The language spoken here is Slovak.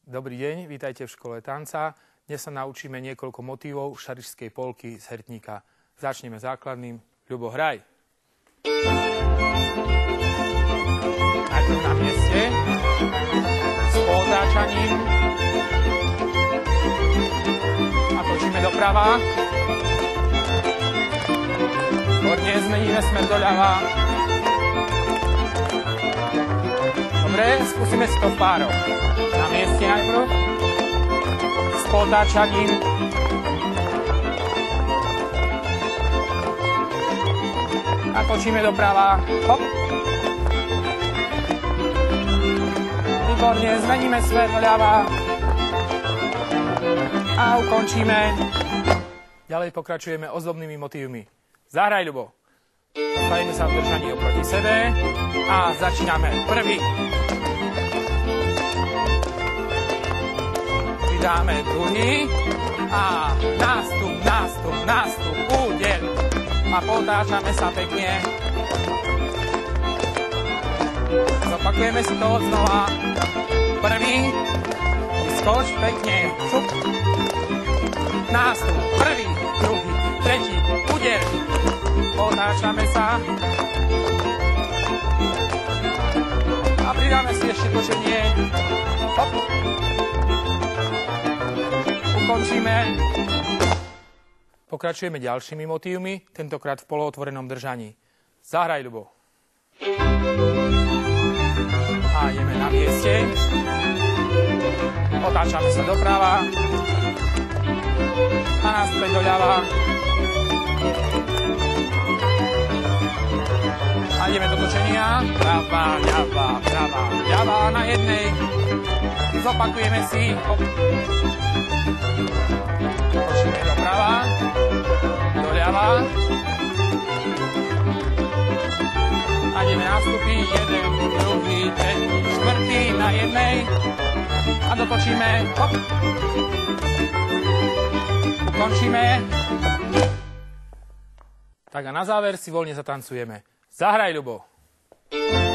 Dobrý deň, vítajte v škole tanca. Dnes sa naučíme niekoľko motívov šarišskej polky z Hertníka. Začneme základným. Ľubo, hraj. Najprv na mieste. S otáčaním. A točíme doprava. Hodne zmeníme smer doľava. Dobre, skúsime si to v pároch. Na mieste najprv. S potáčaním. A točíme doprava. Hop. Výborne, zmeníme smer doľava. A ukončíme. Ďalej pokračujeme ozdobnými motívmi. Zahraj, Ľubo. Postavíme sa v držaní oproti sebe. A začíname. Prvý. Dáme druhý a nástup, úder a potáčame sa pekne. Zopakujeme si to znova. Prvý, skoč pekne, šup. Nástup, prvý, druhý, tretí, úder. Potáčame sa. A pridáme si ešte točenie. Hop. Ukončíme. Pokračujeme ďalšími motívmi, tentokrát v polootvorenom držaní. Zahraj, Ľubo. A ideme na mieste. Otáčame sa doprava. A naspäť doľava. A ideme do točenia. Prava, ľava na jednej. Zopakujeme si. Hop. Točíme doprava, doľava a ideme nástupy, jeden, druhý, tretí, štvrtý na jednej a dotočíme, hop, ukončíme. Tak a na záver si voľne zatancujeme. Zahraj, Ľubo.